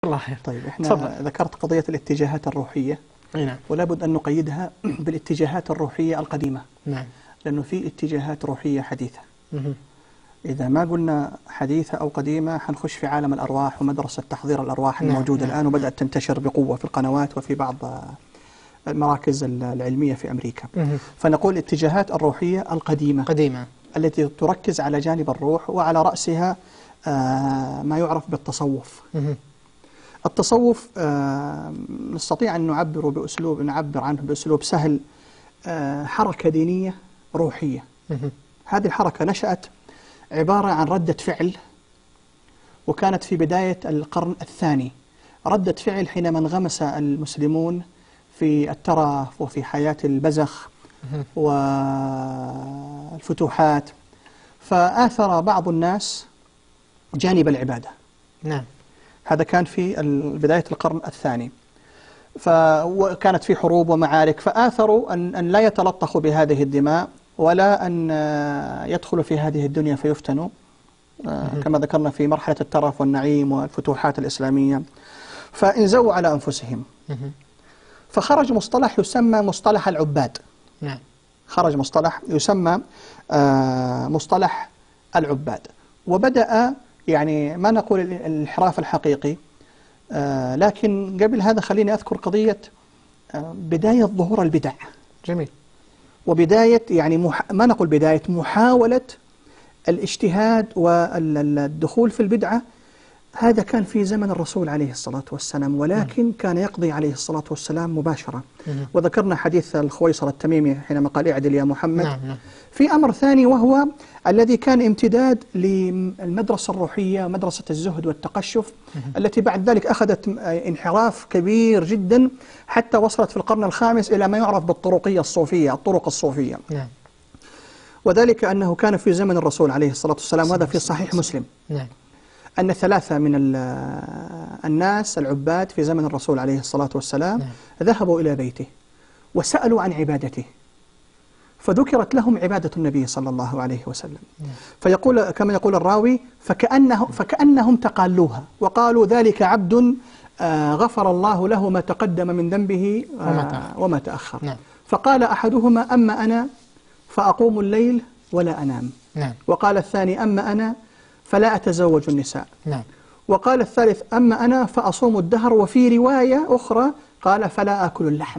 الله خير. طيب احنا تفضل. ذكرت قضية الاتجاهات الروحية، نعم. ولا بد أن نقيدها بالاتجاهات الروحية القديمة. نعم. لأنه في اتجاهات روحية حديثة. مه. إذا ما قلنا حديثة أو قديمة حنخش في عالم الأرواح ومدرسة تحضير الأرواح نعم. الموجودة نعم. الآن، وبدأت تنتشر بقوة في القنوات وفي بعض المراكز العلمية في أمريكا. مه. فنقول الاتجاهات الروحية القديمة قديمة. التي تركز على جانب الروح، وعلى رأسها ما يعرف بالتصوف. مه. التصوف نستطيع أن نعبر عنه بأسلوب سهل، حركة دينية روحية. مه. هذه الحركة نشأت عبارة عن ردة فعل، وكانت في بداية القرن الثاني. ردة فعل حينما انغمس المسلمون في الترف وفي حياة البذخ والفتوحات، فآثر بعض الناس جانب العبادة. نعم. هذا كان في بداية القرن الثاني، وكانت في حروب ومعارك، فآثروا أن لا يتلطخوا بهذه الدماء، ولا أن يدخلوا في هذه الدنيا فيفتنوا كما ذكرنا في مرحلة الترف والنعيم والفتوحات الإسلامية، فانزووا على أنفسهم. فخرج مصطلح يسمى مصطلح العباد. نعم. خرج مصطلح يسمى مصطلح العباد، وبدأ يعني ما نقول الانحراف الحقيقي، لكن قبل هذا خليني أذكر قضية بداية ظهور البدع. جميل. وبداية يعني ما نقول بداية محاولة الاجتهاد والدخول في البدعة. هذا كان في زمن الرسول عليه الصلاة والسلام، ولكن كان يقضي عليه الصلاة والسلام مباشرة. وذكرنا حديث الخويصر التميمي حينما قال اعدل يا محمد. نعم. نعم. في أمر ثاني، وهو الذي كان امتداد للمدرسة الروحية، مدرسة الزهد والتقشف، التي بعد ذلك أخذت انحراف كبير جدا، حتى وصلت في القرن الخامس إلى ما يعرف بالطرقية الصوفية، الطرق الصوفية. نعم. وذلك أنه كان في زمن الرسول عليه الصلاة والسلام، وهذا في صحيح مسلم، نعم. أن ثلاثة من الناس العباد في زمن الرسول عليه الصلاة والسلام ذهبوا إلى بيته وسألوا عن عبادته، فذكرت لهم عبادة النبي صلى الله عليه وسلم. فيقول كما يقول الراوي: فكأنهم تقالوها وقالوا ذلك عبد غفر الله له ما تقدم من ذنبه وما تأخر. نعم. فقال أحدهما: أما أنا فأقوم الليل ولا أنام. نعم. وقال الثاني: أما أنا فلا أتزوج النساء. نعم. وقال الثالث: أما أنا فأصوم الدهر. وفي رواية أخرى قال: فلا آكل اللحم.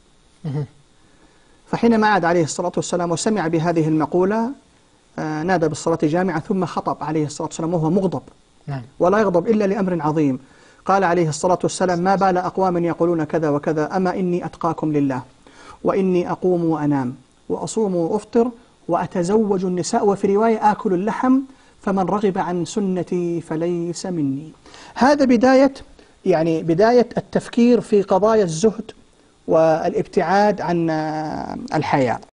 فحينما عاد عليه الصلاة والسلام وسمع بهذه المقولة، نادى بالصلاة جامعة، ثم خطب عليه الصلاة والسلام وهو مغضب. نعم. ولا يغضب إلا لأمر عظيم. قال عليه الصلاة والسلام: ما بال أقوام يقولون كذا وكذا، أما إني أتقاكم لله، وإني أقوم وأنام وأصوم وأفطر وأتزوج النساء، وفي رواية آكل اللحم، فمن رغب عن سنتي فليس مني. هذا بداية التفكير في قضايا الزهد والابتعاد عن الحياة.